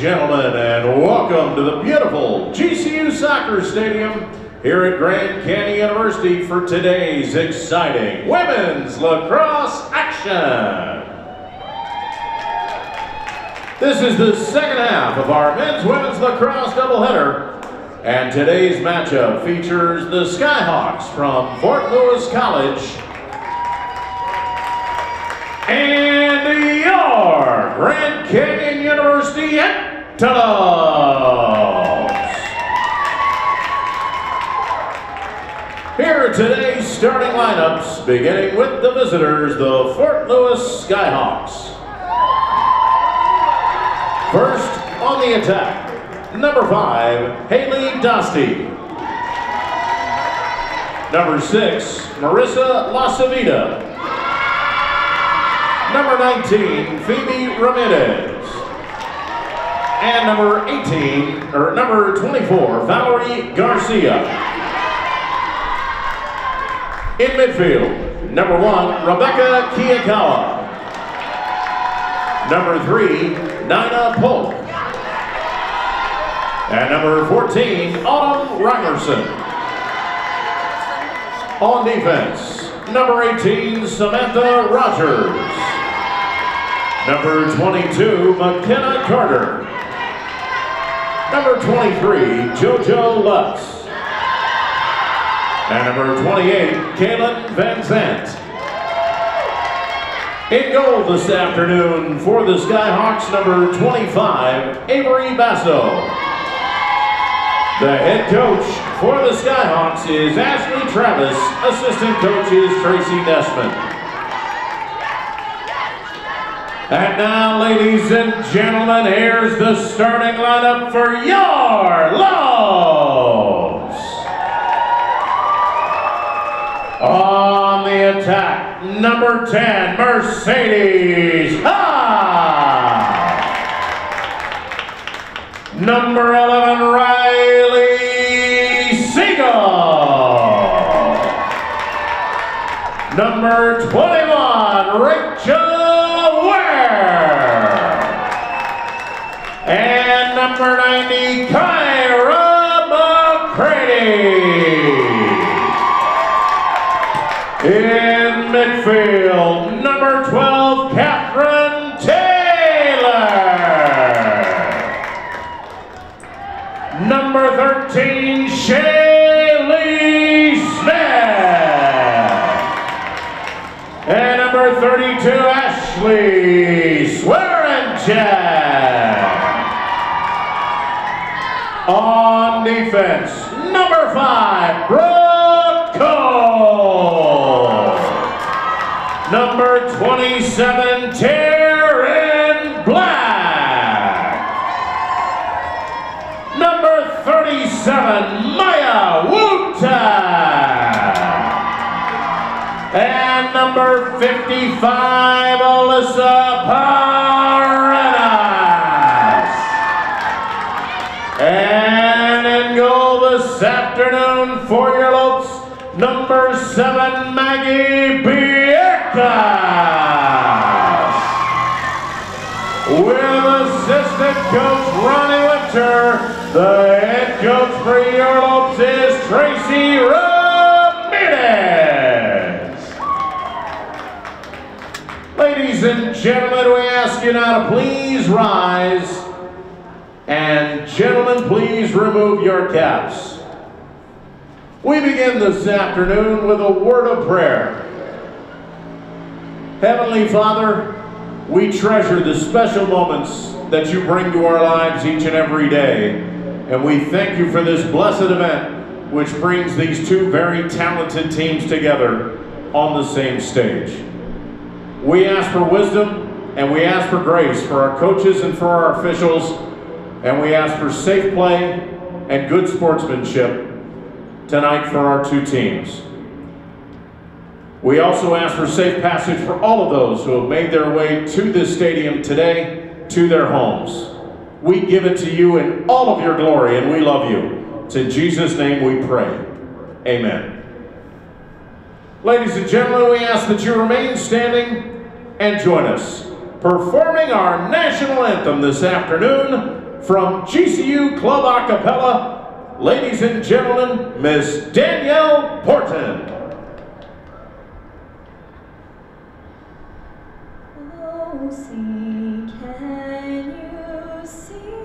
gentlemen, and welcome to the beautiful GCU Soccer Stadium here at Grand Canyon University for today's exciting women's lacrosse action. This is the second half of our men's-women's lacrosse doubleheader, and today's matchup features the Skyhawks from Fort Lewis College and your Grand Canyon University Antelopes. Here are today's starting lineups, beginning with the visitors, the Fort Lewis Skyhawks. First on the attack, number 5, Haley Dostie. Number 6, Marissa Lasavita. Number 19, Phoebe Ramirez. And number 24, Valerie Garcia. In midfield, number 1, Rebecca Kiyakawa. Number 3, Nina Polk. And number 14, Autumn Rymerson. On defense, number 18, Samantha Rogers. Number 22, McKenna Carter. Number 23, JoJo Lutz. And number 28, Kaylin Van Zandt. In goal this afternoon for the Skyhawks, number 25, Avery Basso. The head coach for the Skyhawks is Ashley Travis. Assistant coach is Tracy Nessman. And now, ladies and gentlemen, here's the starting lineup for your Lobes. On the attack, number 10, Mercedes Haas. Number 11, Riley Siegel. Number 21, Rachel Ware. And number 90, Kyra McCready. In midfield, number 12, Catherine Taylor. Number 13, Shaylee Smith. And number 32, Ashley Swearingen. On defense, number 5, Brooke Cole. Number 27, Taryn Black. Number 37, Maya Wuta. And number 55, Alyssa Paredes. And in goal this afternoon for your Lopes, number 7, Maggie Bierkas. With assistant coach Ronnie Winter, the head coach for your Lopes is Tracy Ramirez. Ladies and gentlemen, we ask you now to please rise. And gentlemen, please remove your caps. We begin this afternoon with a word of prayer. Heavenly Father, we treasure the special moments that you bring to our lives each and every day. And we thank you for this blessed event, which brings these two very talented teams together on the same stage. We ask for wisdom and we ask for grace for our coaches and for our officials. And we ask for safe play and good sportsmanship tonight for our two teams. We also ask for safe passage for all of those who have made their way to this stadium today, to their homes. We give it to you in all of your glory, and we love you. It's in Jesus' name we pray. Amen. Ladies and gentlemen, we ask that you remain standing and join us, performing our national anthem this afternoon from GCU Club Acapella, ladies and gentlemen, Miss Danielle Porton. Oh, see, can you see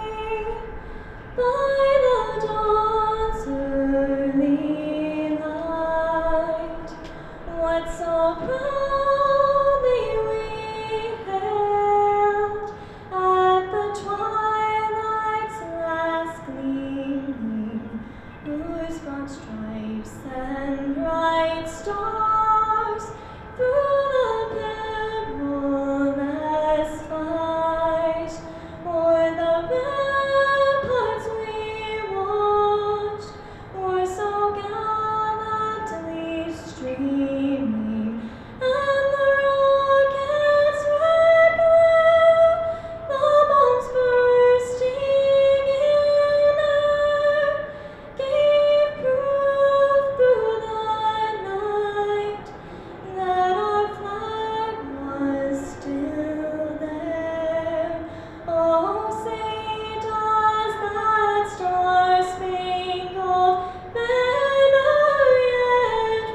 by the dawn's early light what so proudly we hailed at the twilight's last gleaming, whose broad stripes and bright stars through the perilous fight o'er the ramparts we watched were so gallantly streaming, and the rocket's red glare, the bombs bursting in air, gave proof through the night that our flag was still there. Oh, say does that star-spangled banner yet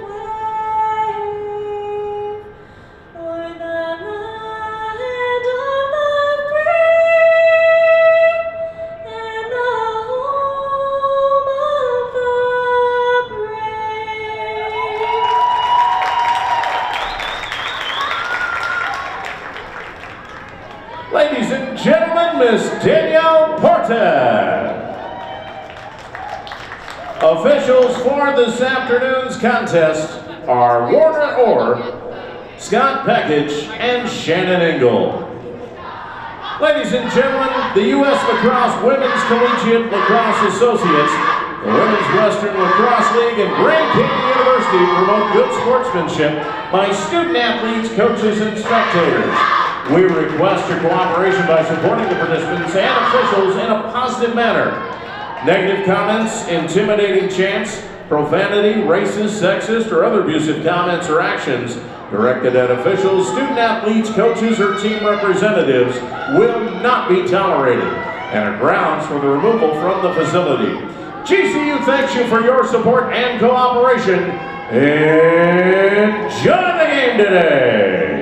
wave o'er the land of the free and the home of the brave? Ladies and gentlemen, Miss Danielle Porton. Officials for this afternoon's contest are Warner Orr, Scott Peckage, and Shannon Engel. Ladies and gentlemen, the U.S. Lacrosse Women's Collegiate Lacrosse Associates, the Women's Western Lacrosse League, and Grand Canyon University promote good sportsmanship by student athletes, coaches, and spectators. We request your cooperation by supporting the participants and officials in a positive manner. Negative comments, intimidating chants, profanity, racist, sexist, or other abusive comments or actions directed at officials, student athletes, coaches, or team representatives will not be tolerated and are grounds for the removal from the facility. GCU thanks you for your support and cooperation. Enjoy the game today.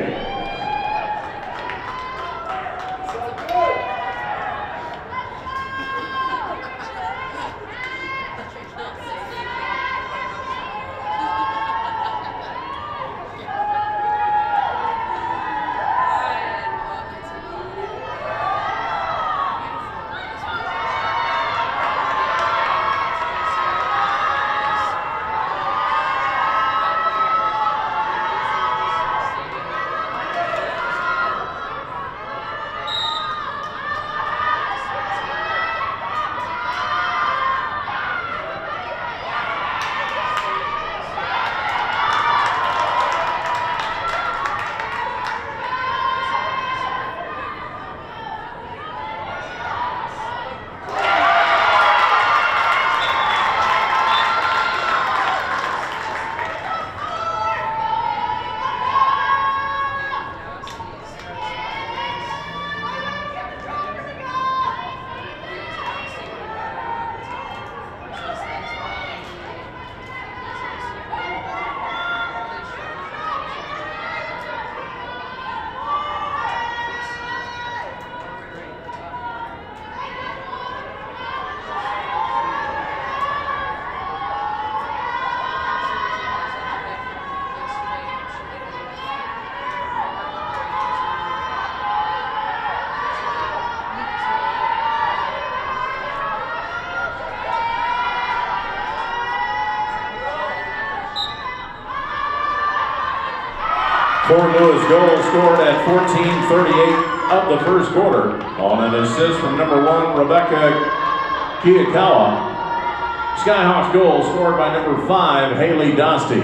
Fort Lewis goal scored at 14:38 of the first quarter on an assist from number 1, Rebecca Kiyakawa. Skyhawks goal scored by number 5, Haley Dostie.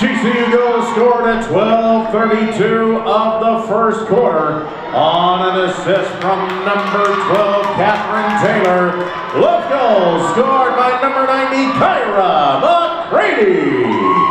GCU goal scored at 12:32 of the first quarter on an assist from number 12, Catherine Taylor. Left goal scored by number 90, Kyra McCready.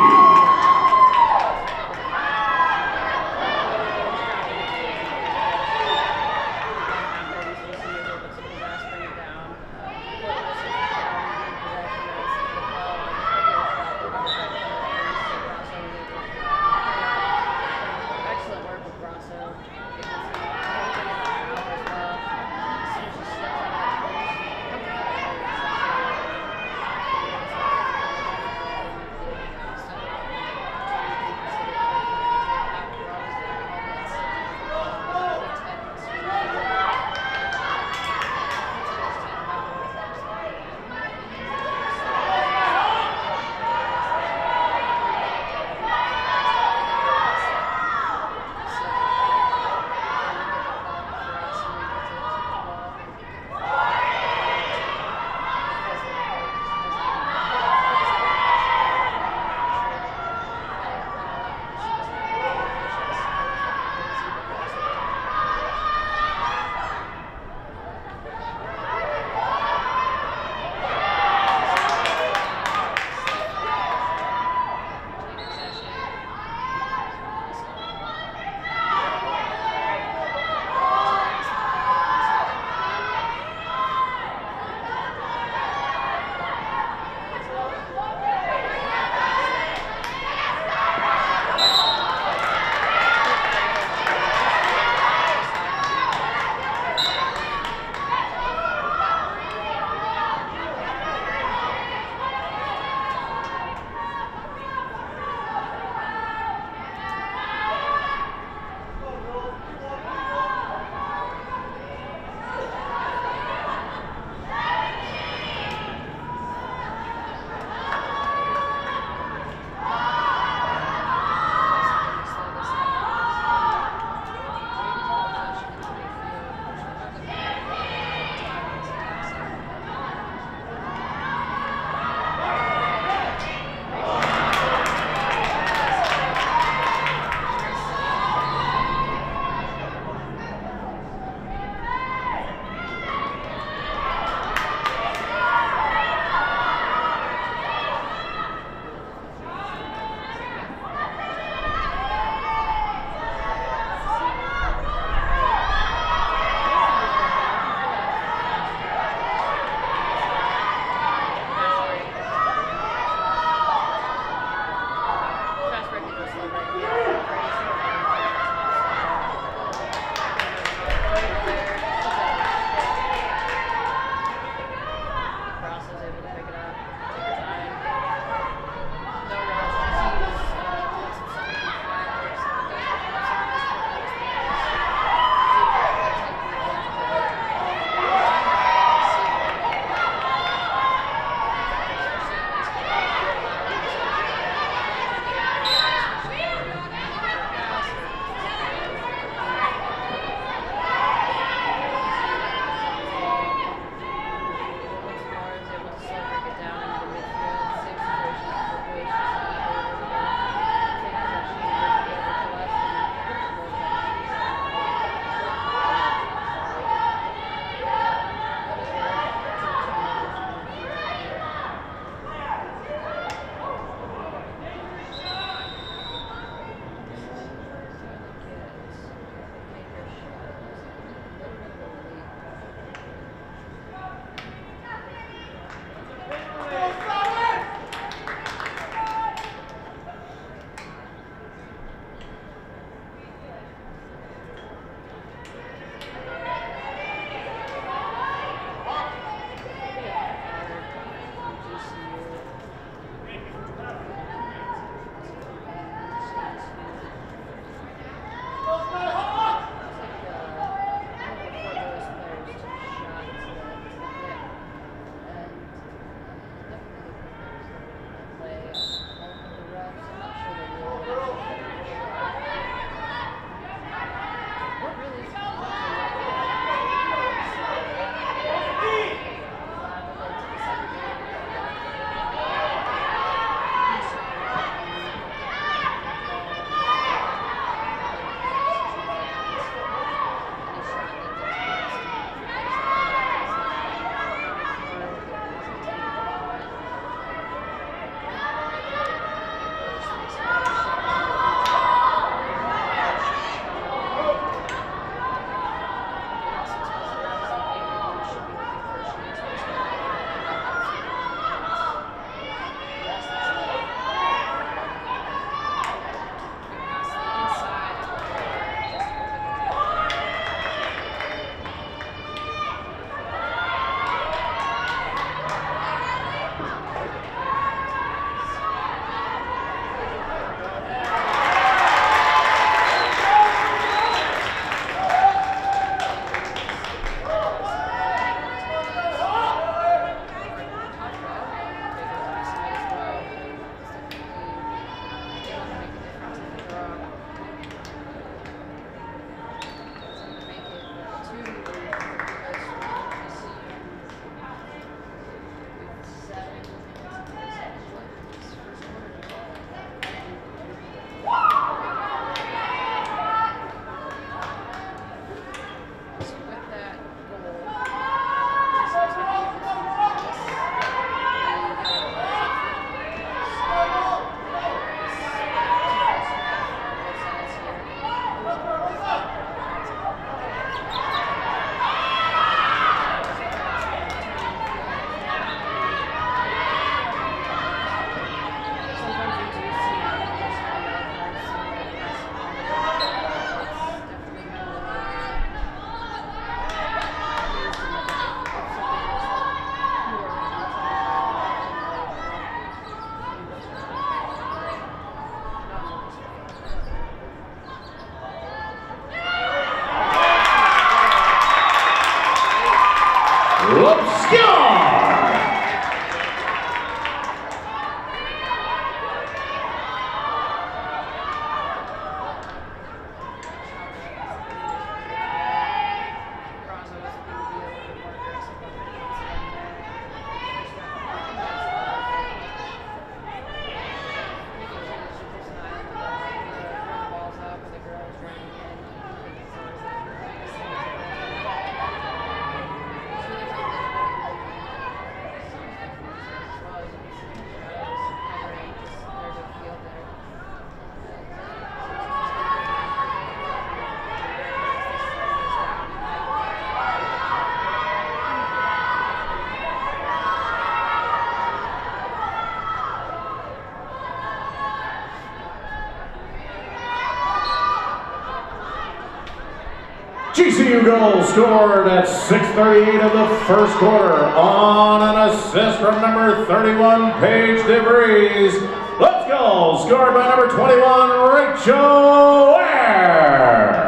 Score! GCU goal scored at 6:38 of the first quarter on an assist from number 31, Paige DeVries. Let's go! Scored by number 21, Rachel Ware.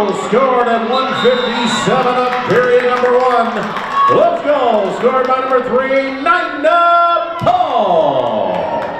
goal scored at 1:57 of period number 1. Let's go, scored by number 3, Nina Paul.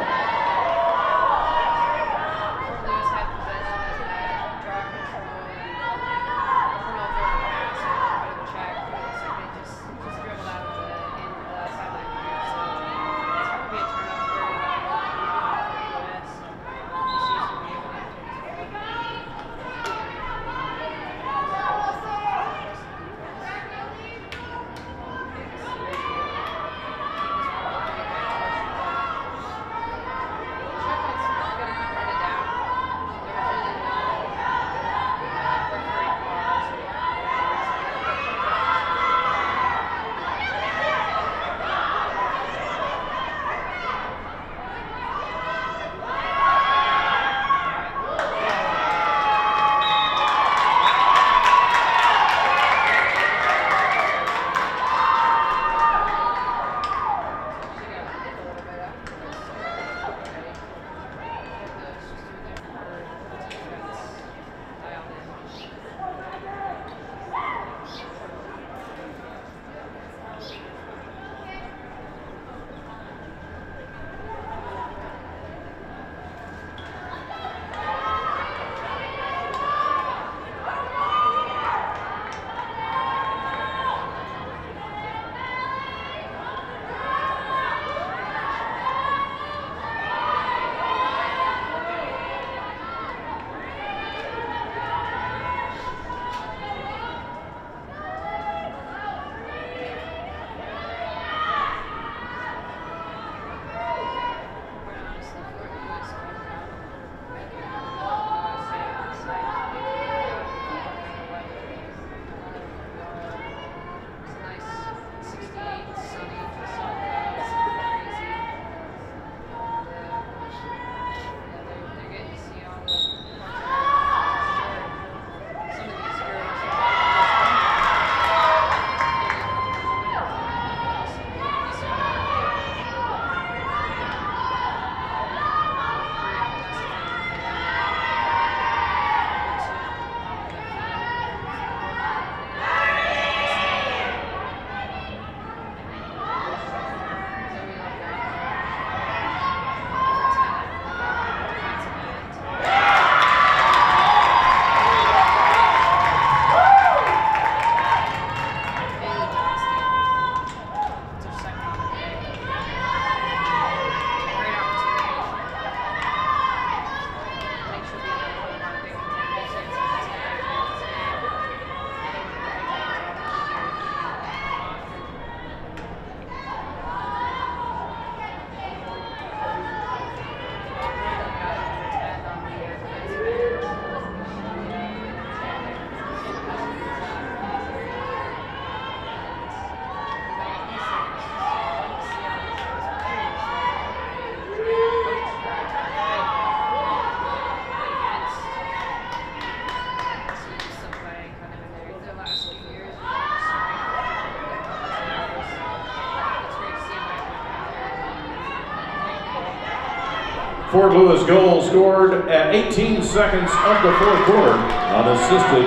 Fort Lewis goal scored at 18 seconds of the 4th quarter. Unassisted.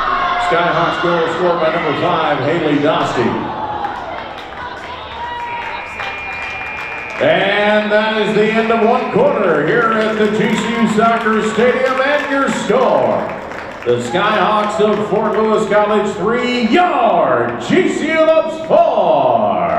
Skyhawks goal scored by number 5, Haley Dostie. And that is the end of 1 quarter here at the GCU Soccer Stadium, and your score. The Skyhawks of Fort Lewis College 3, your GCU Lopes 4.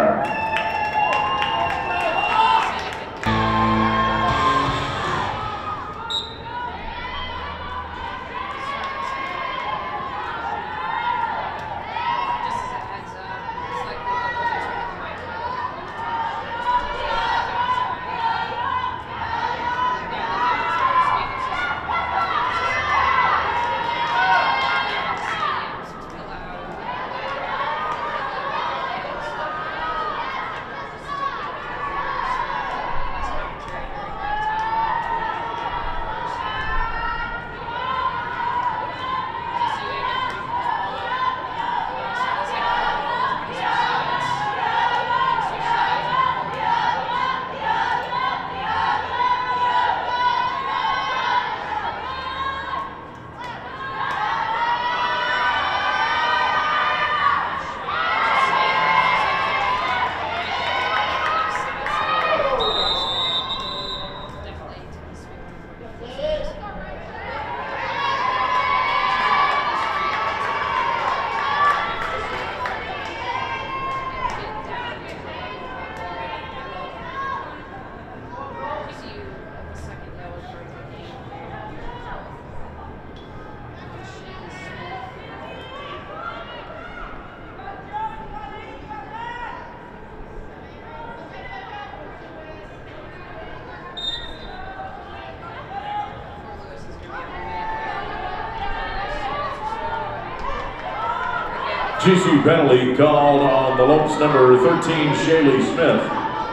GCU penalty called on the Lopes number 13, Shaylee Smith,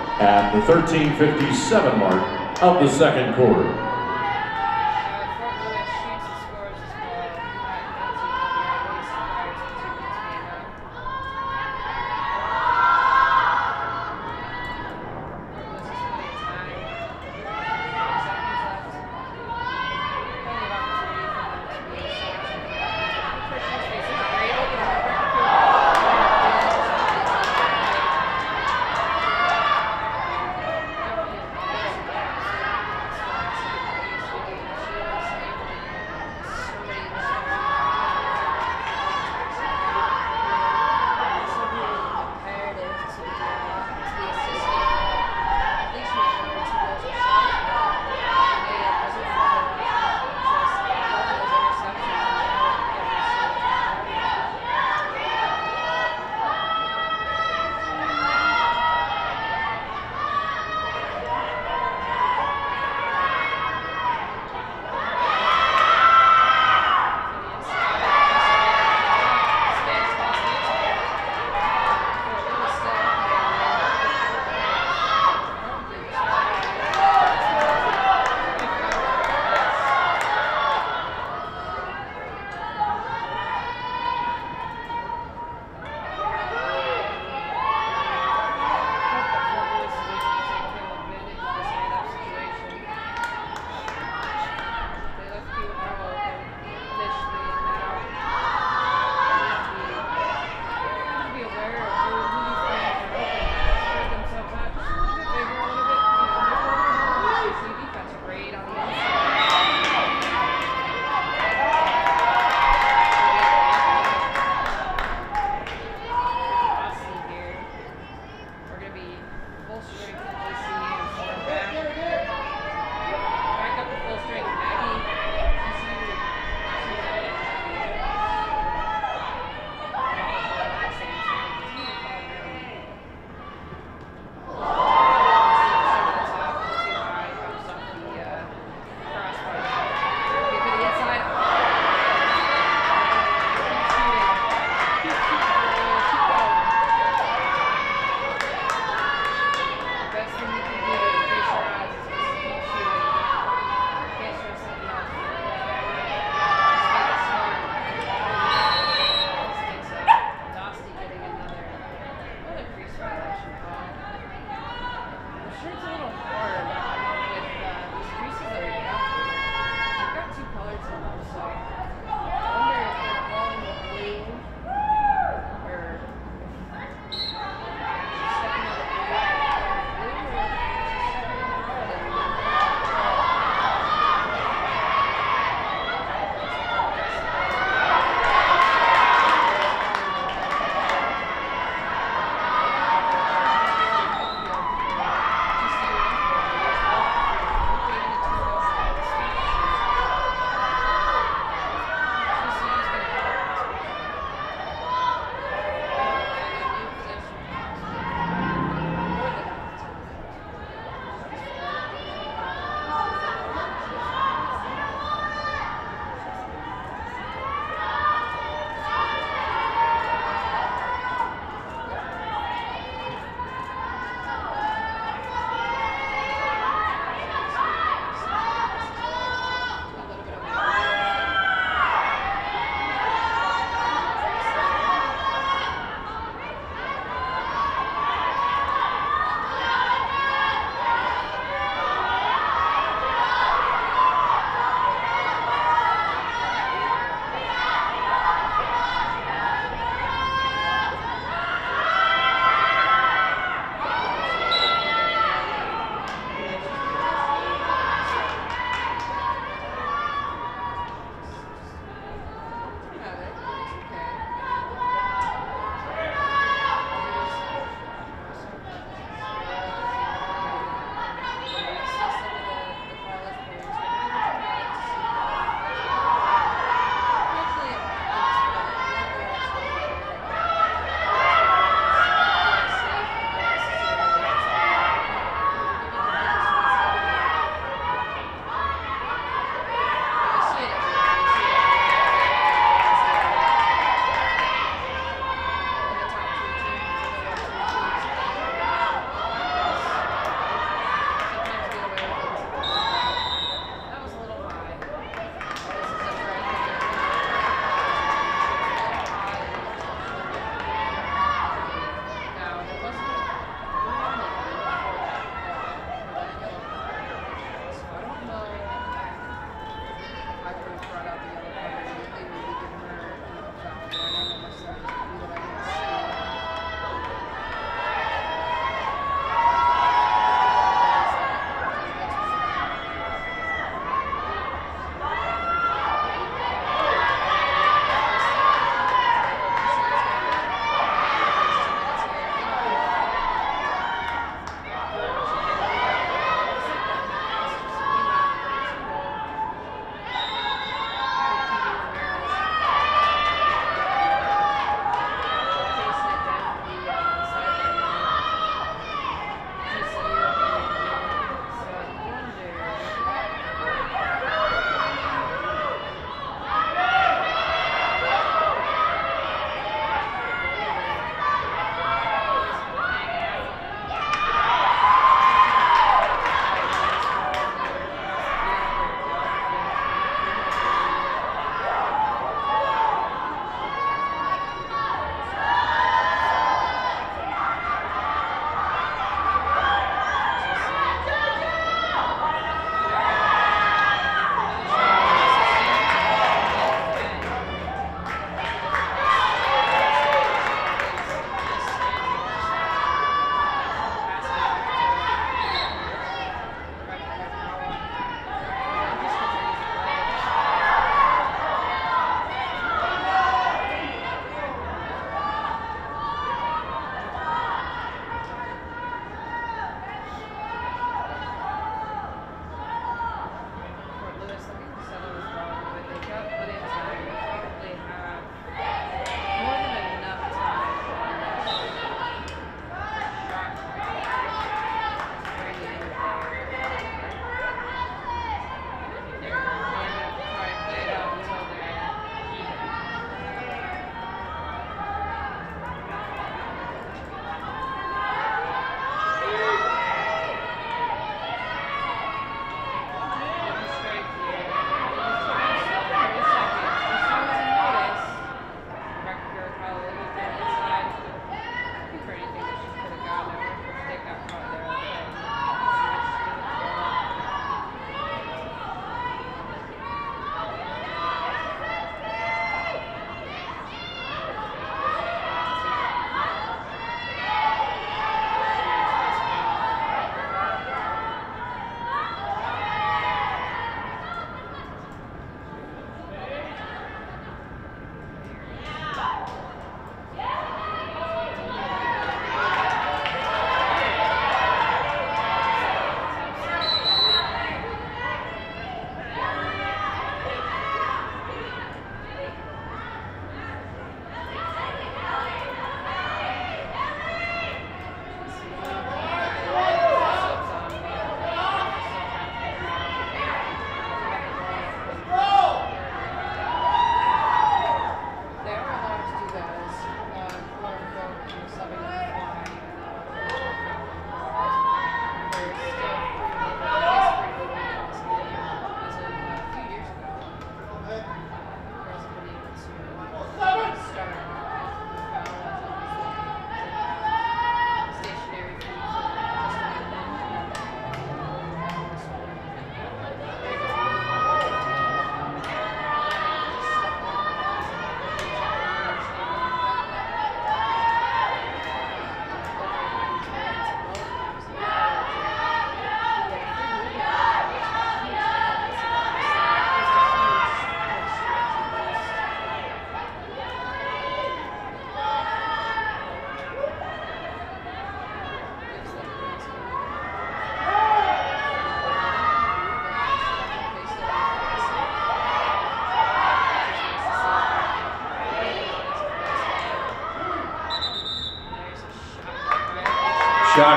at the 13:57 mark of the second quarter. Best thing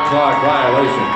clock violation.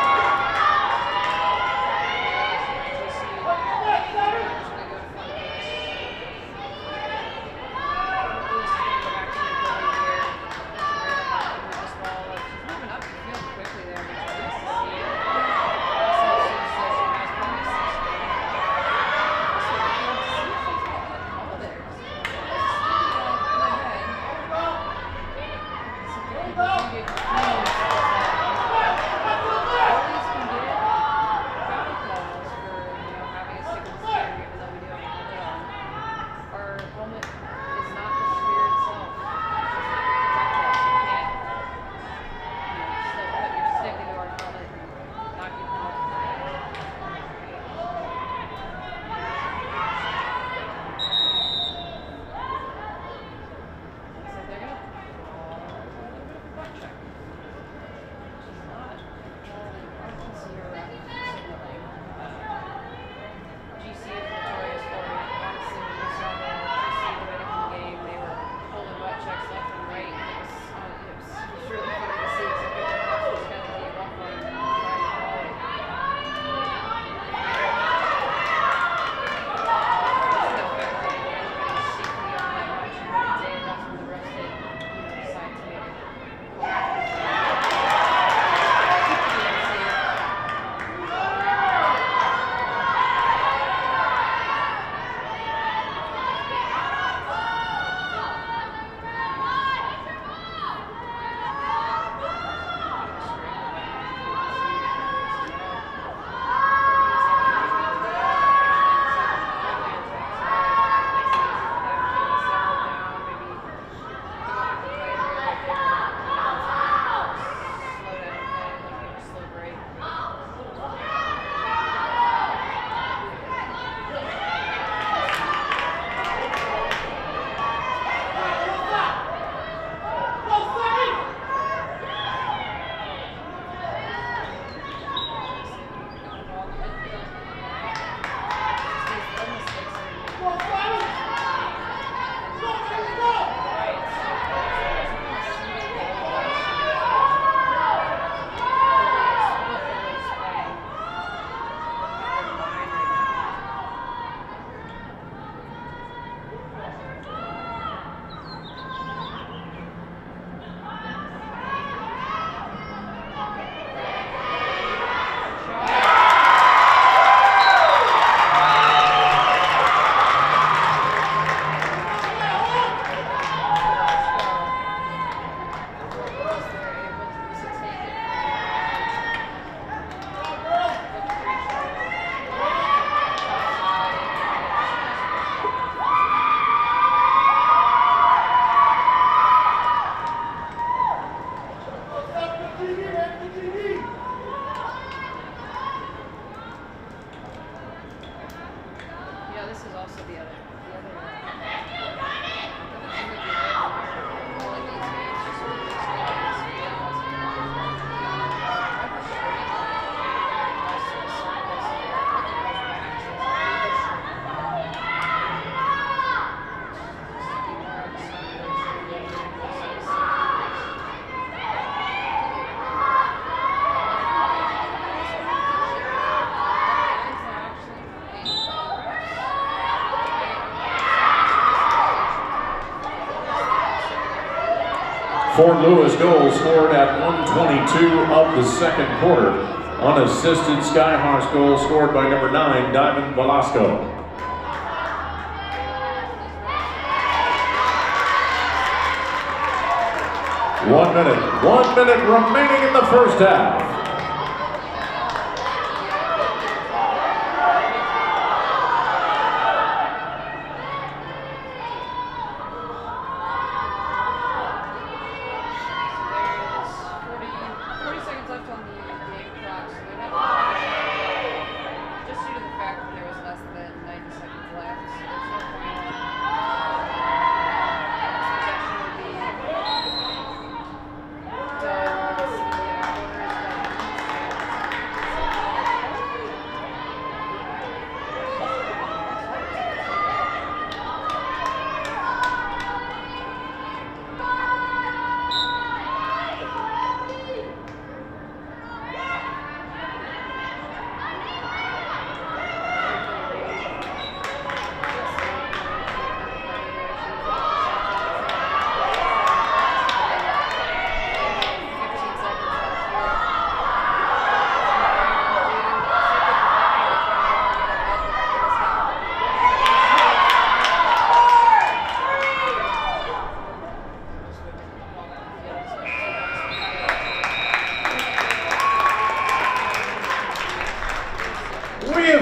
Fort Lewis goal scored at 1:22 of the second quarter. Unassisted Skyhawks goal scored by number 9, Diamond Velasco. One minute remaining in the first half.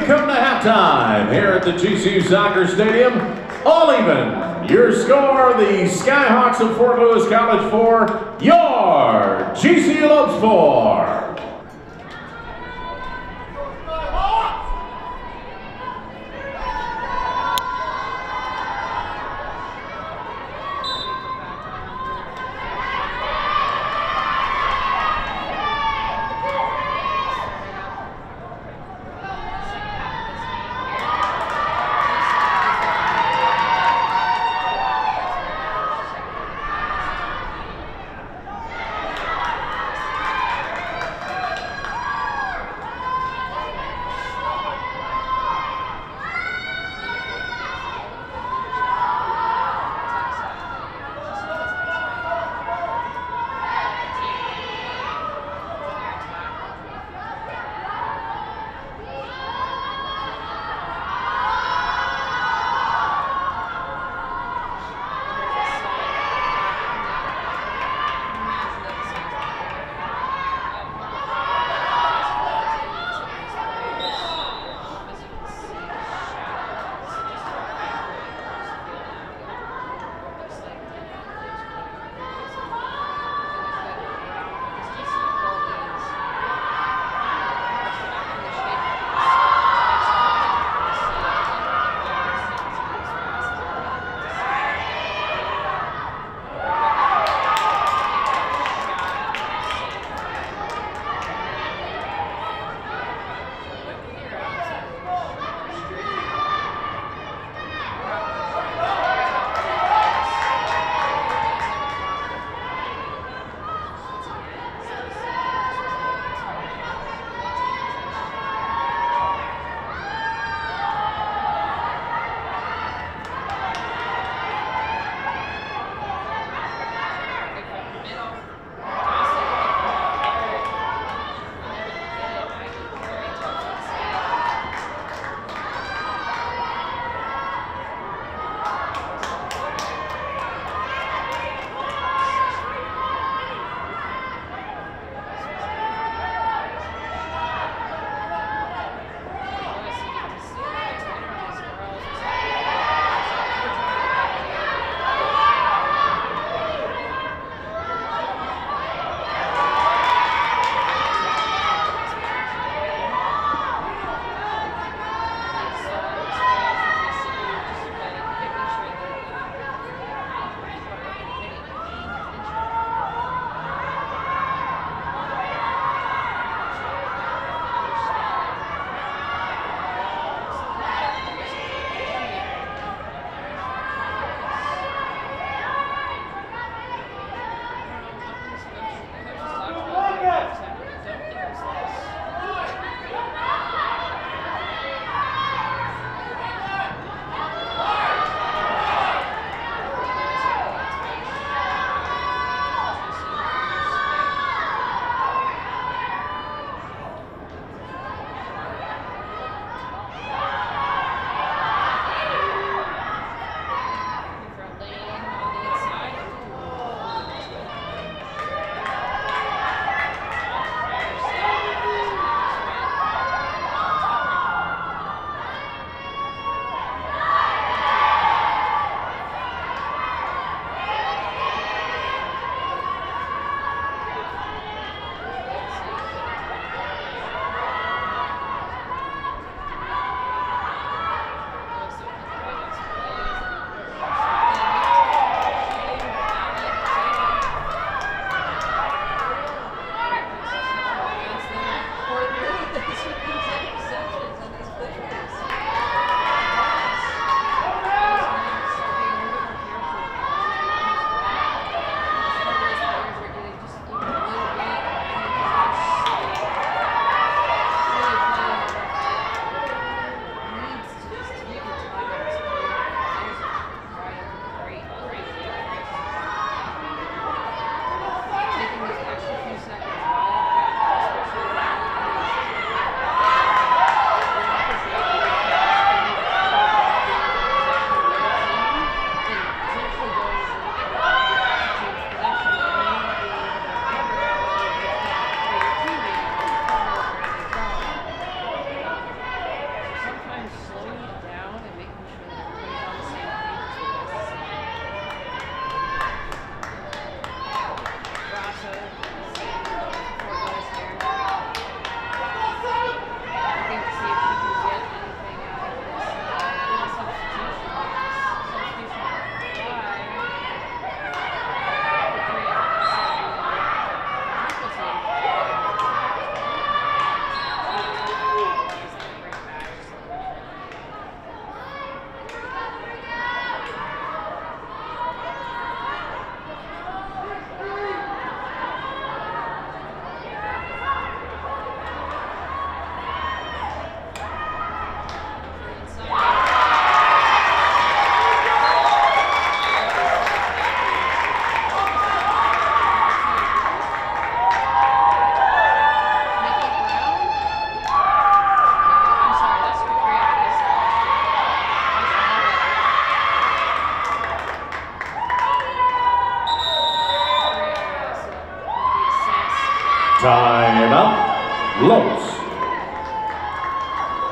come to halftime here at the GCU Soccer Stadium. All even. Your score, the Skyhawks of Fort Lewis College 4, your GCU Lopes 4.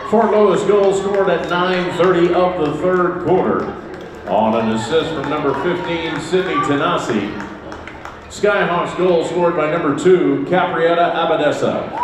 Fort Lewis goal scored at 9:30 of the third quarter. On an assist from number 15, Sydney Tanasi. Skyhawks goal scored by number 2, Caprietta Abadesa.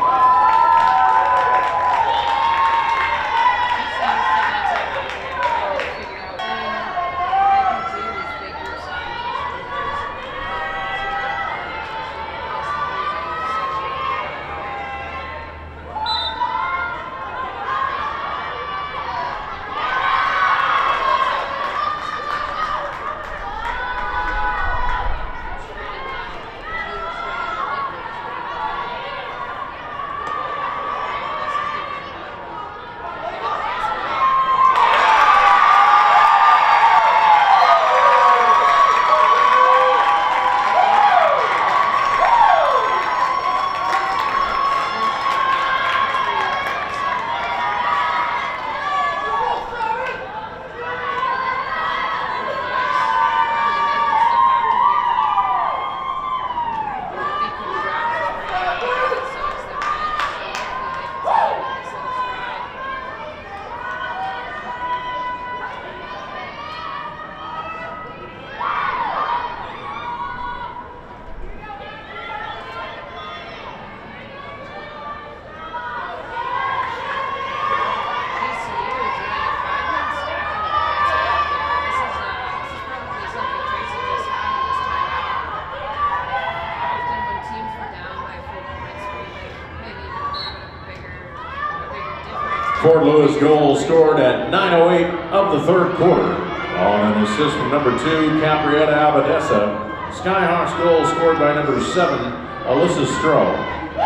Fort Lewis goal scored at 9:08 of the third quarter. On an assist from number 2, Caprietta Abadesa. Skyhawks goal scored by number 7, Alyssa Stroh.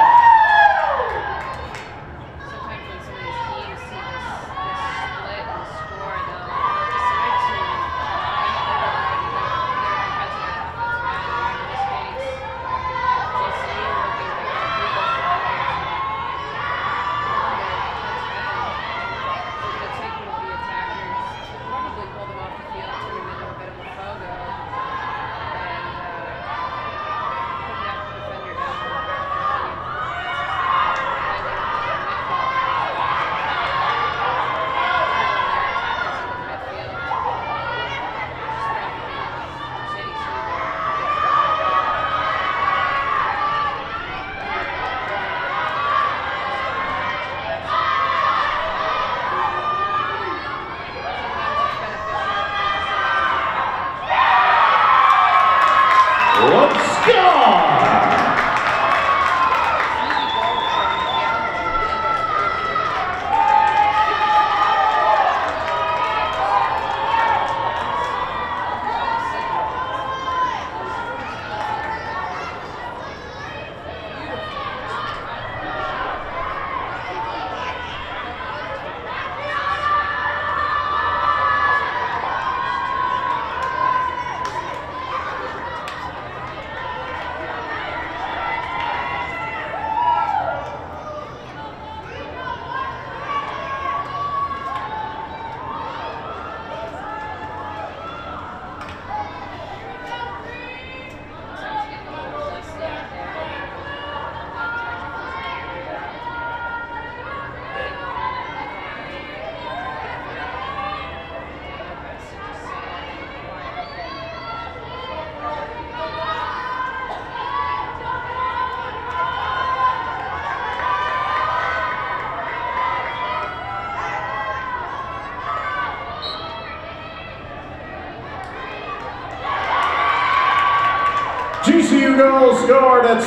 GCU goal scored at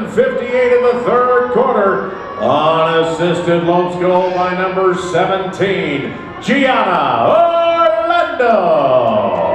7:58 in the third quarter. Unassisted Lopes goal by number 17, Gianna Orlando.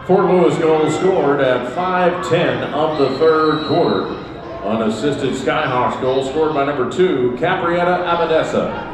Fort Lewis goal scored at 5:10 of the third quarter. Unassisted Skyhawks goal scored by number 2, Caprietta Abadessa.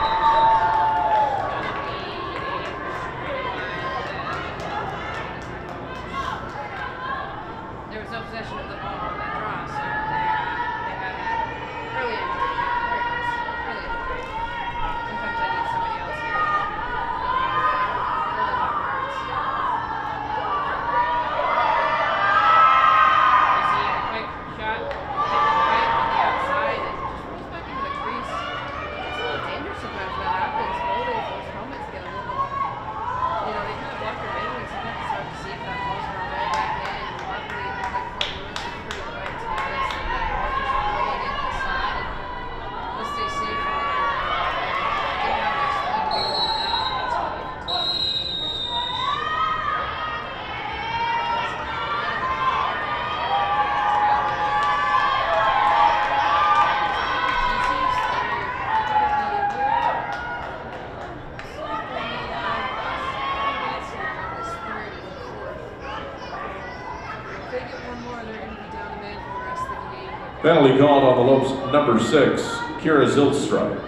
Penalty called on the Lopes number 6, Kira Zilstra.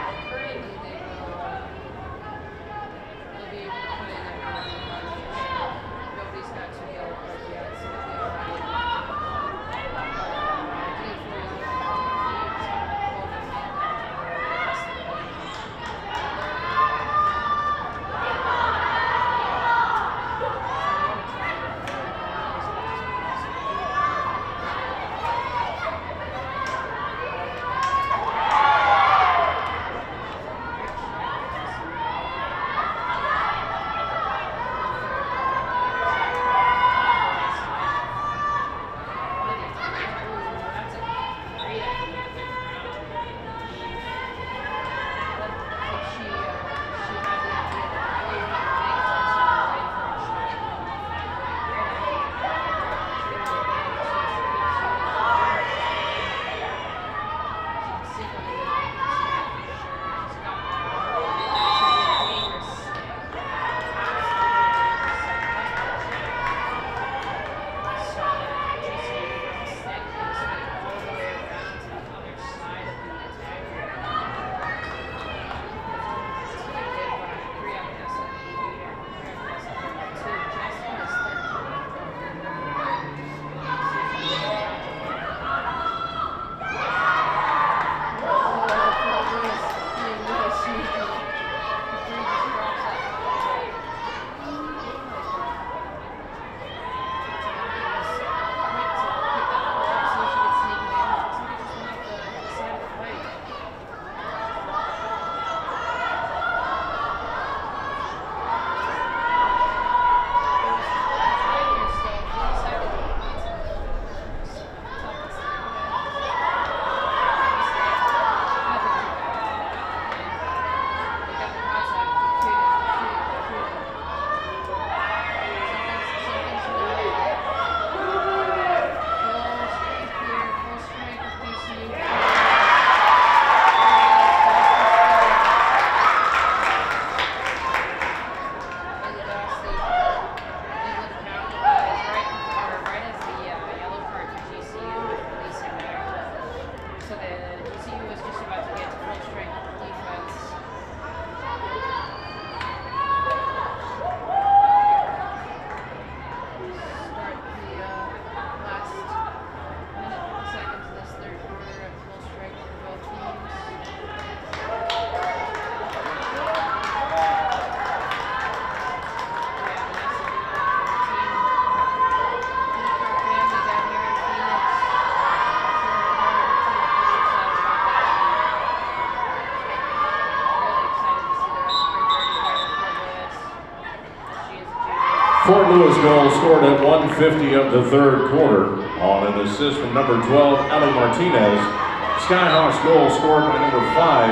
Fort Lewis goal scored at 1:50 of the third quarter on an assist from number 12, Ellie Martinez. Skyhawks goal scored by number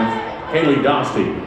5, Haley Dostie.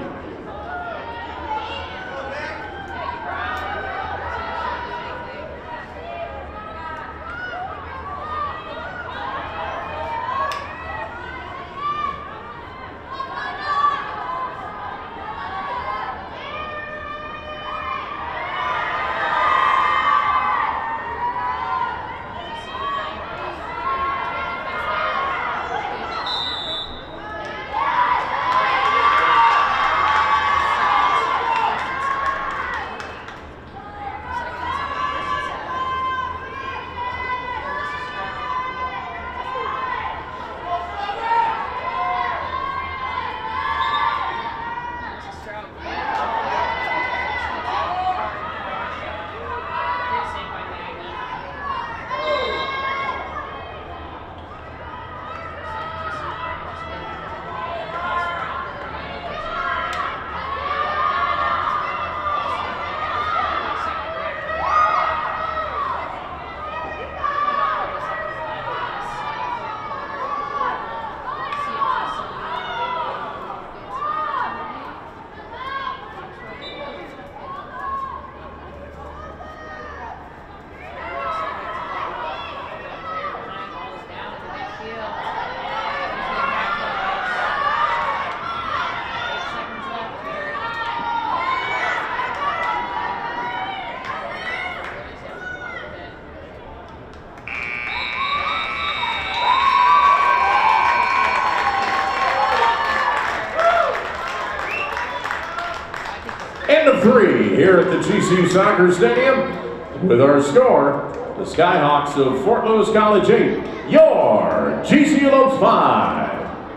3 here at the GCU Soccer Stadium. With our score, the Skyhawks of Fort Lewis College 8, your GCU Lopes 5.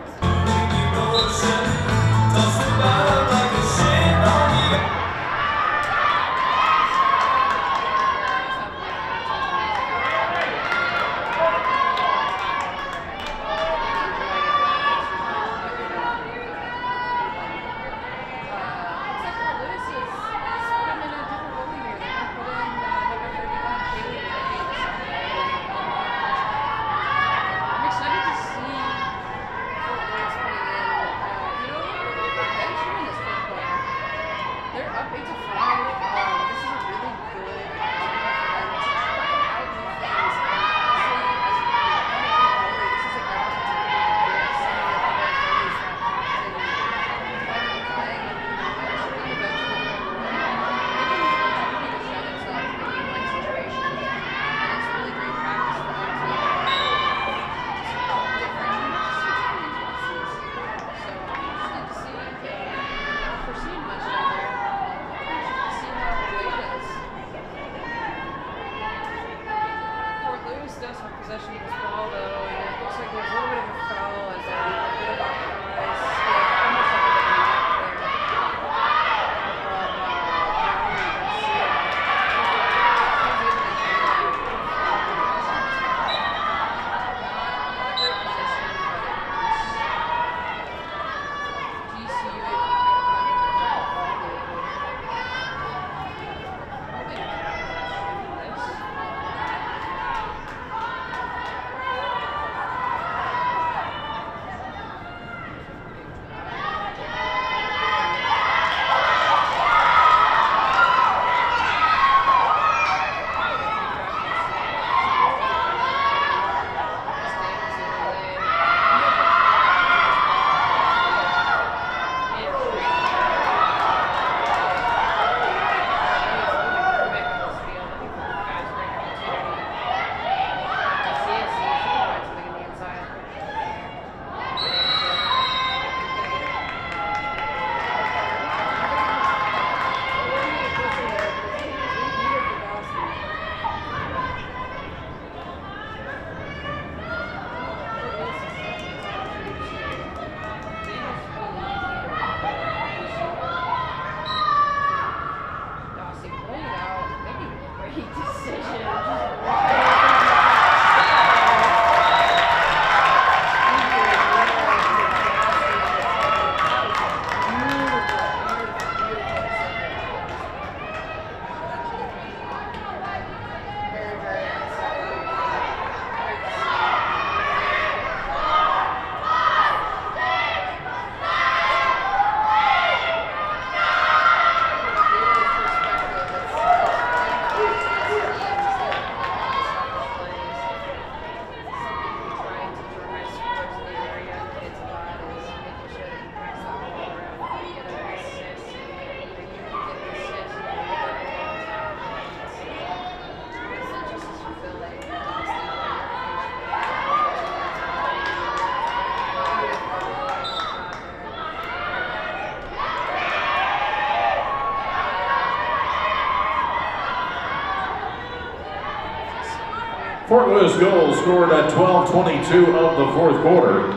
Fort Lewis goal scored at 12:22 of the fourth quarter.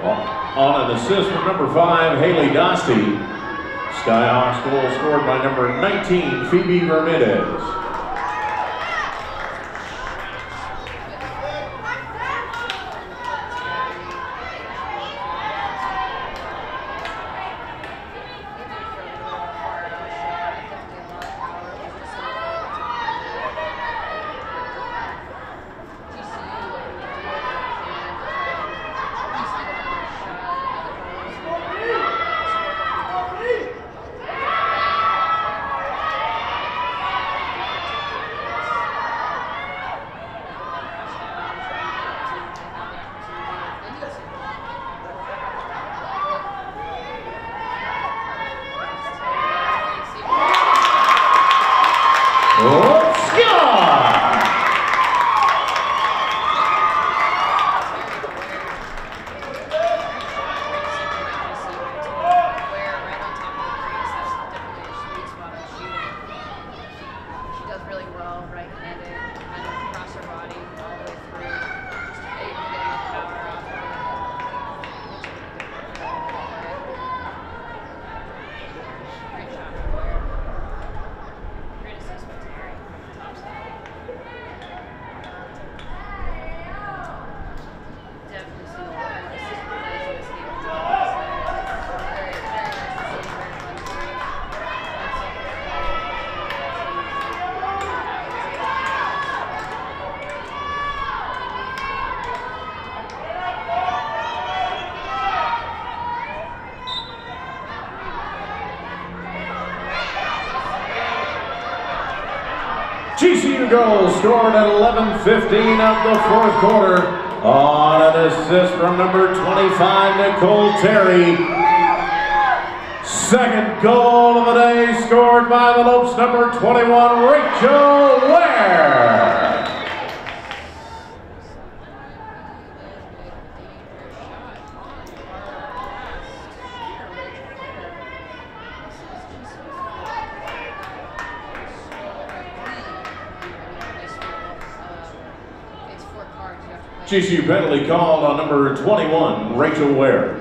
On an assist from number 5, Haley Dostie. Skyhawks goal scored by number 19, Phoebe Ramirez. Shooting. GCU goal scored at 11:15 of the fourth quarter on an assist from number 25, Nicole Terry. Second goal of the day scored by the Lopes, number 21, Rachel Ware. GCU penalty called on number 21, Rachel Ware.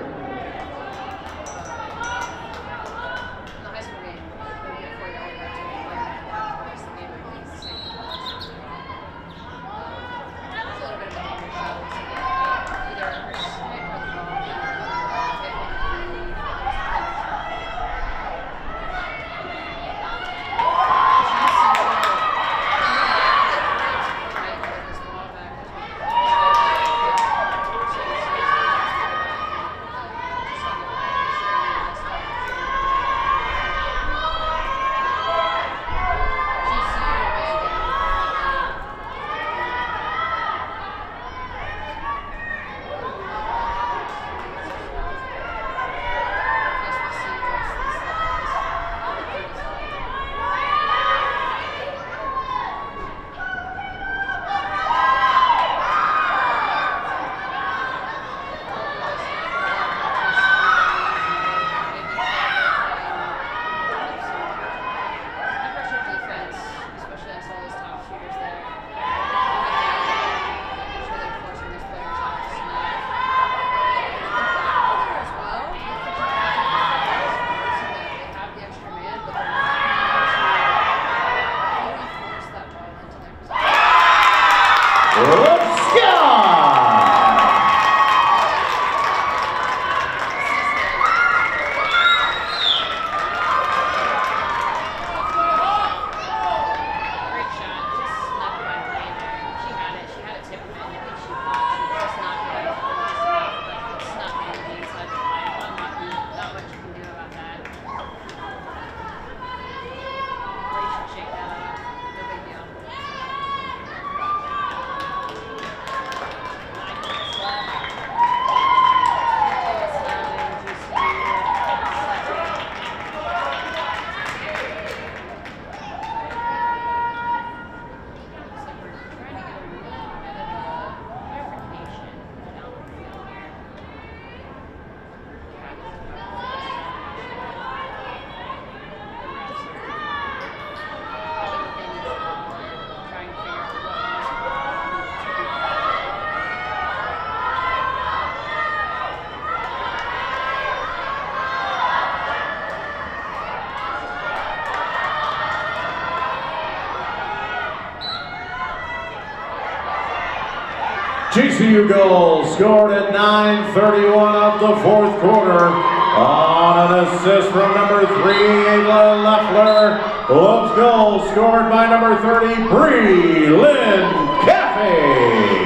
GCU goal scored at 9:31 of the fourth quarter on an assist from number 3, Ayla Leffler. Lopes goal scored by number 30, Bree Lynn Caffey.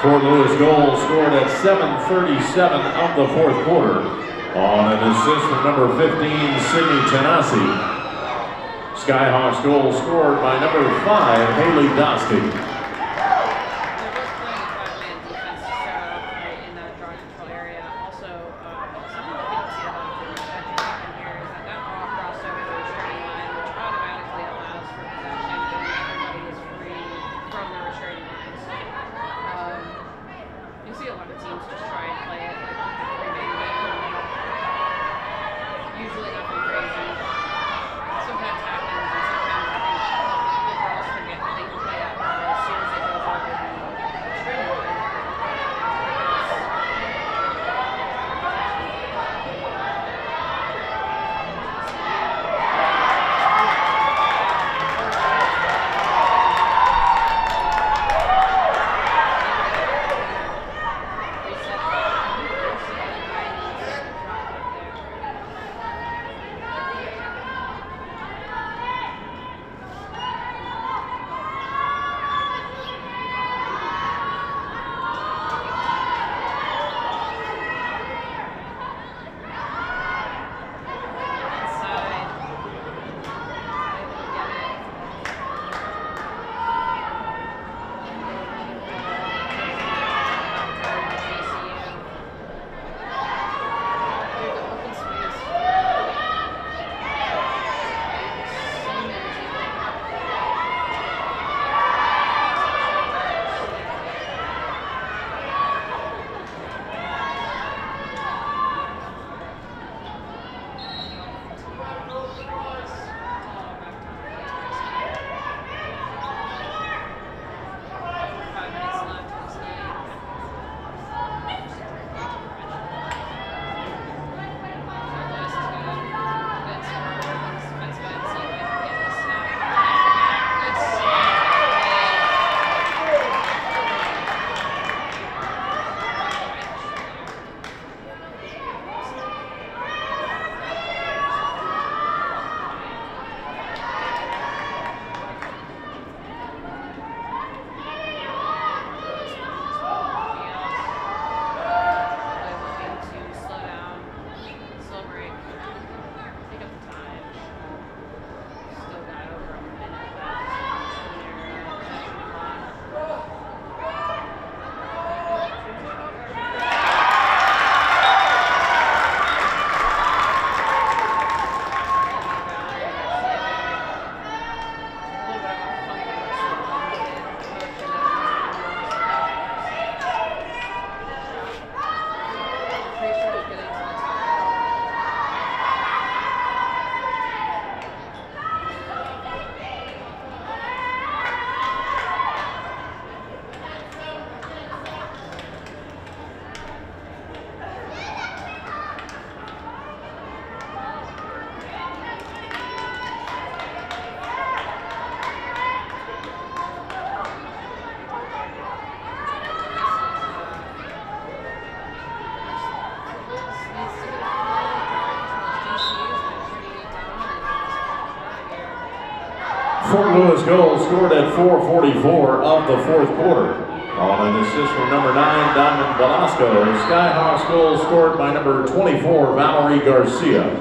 Fort Lewis goal scored at 7:37 of the fourth quarter on an assist from number 15, Sydney Tanasi. Skyhawks goal scored by number 5, Haley Dostie. Fort Lewis goal scored at 4:44 of the fourth quarter. On an assist from number 9, Diamond Velasco. Skyhawks goal scored by number 24, Valerie Garcia.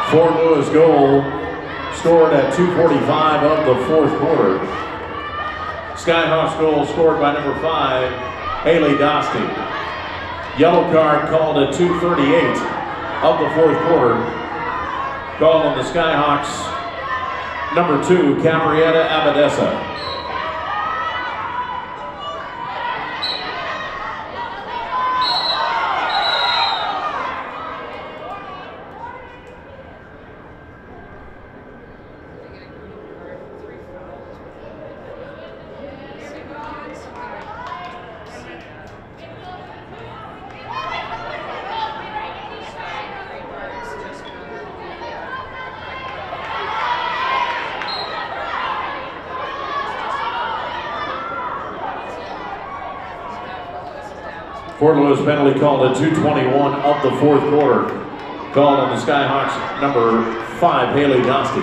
Fort Lewis goal scored at 2:45 of the fourth quarter. Skyhawks goal scored by number 5, Haley Dostey. Yellow card called at 2:38 of the fourth quarter. Called on the Skyhawks, number 2, Cabrietta Abadesa. Fort Lewis penalty called at 2:21 of the fourth quarter. Called on the Skyhawks, number 5, Haley Dostey.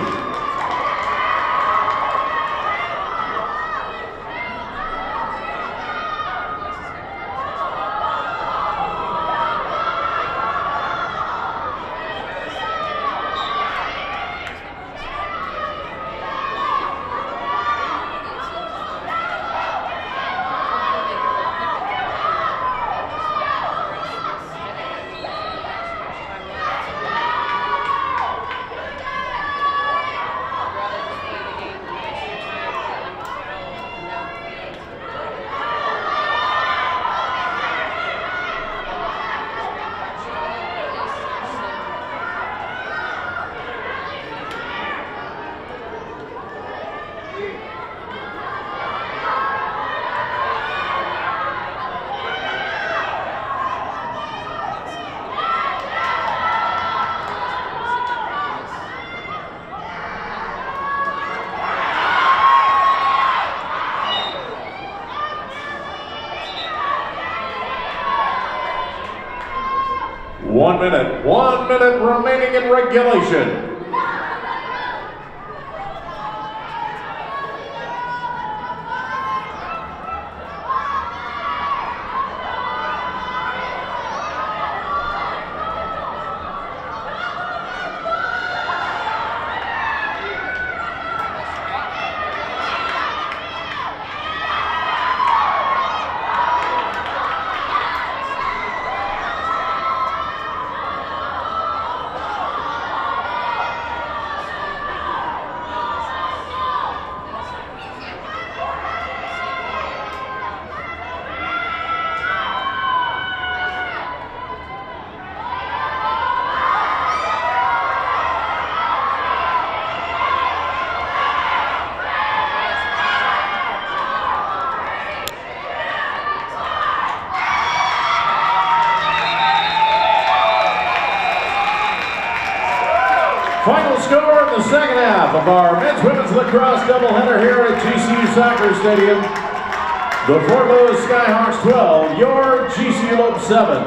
One minute remaining in regulation. Final score in the second half of our men's-women's lacrosse doubleheader here at GCU Soccer Stadium. The Fort Lewis Skyhawks 12, your GCU Lopes 7.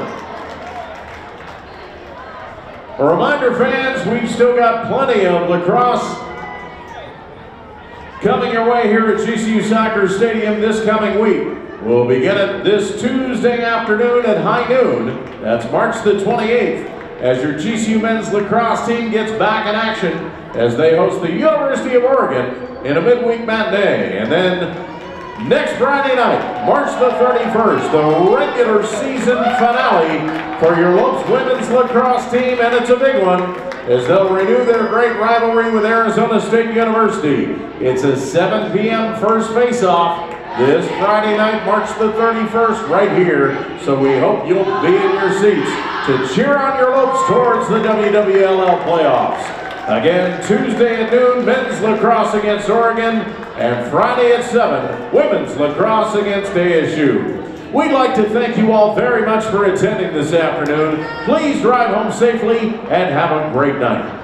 A reminder, fans, we've still got plenty of lacrosse coming your way here at GCU Soccer Stadium this coming week. We'll begin it this Tuesday afternoon at high noon. That's March the 28th. As your GCU men's lacrosse team gets back in action as they host the University of Oregon in a midweek matinee. And then next Friday night, March the 31st, the regular season finale for your Lopes women's lacrosse team, and it's a big one as they'll renew their great rivalry with Arizona State University. It's a 7 p.m. first face-off this Friday night, March the 31st, right here. So we hope you'll be in your seats to cheer on your Lopes towards the WWLL playoffs. Again, Tuesday at noon, men's lacrosse against Oregon, and Friday at 7, women's lacrosse against ASU. We'd like to thank you all very much for attending this afternoon. Please drive home safely and have a great night.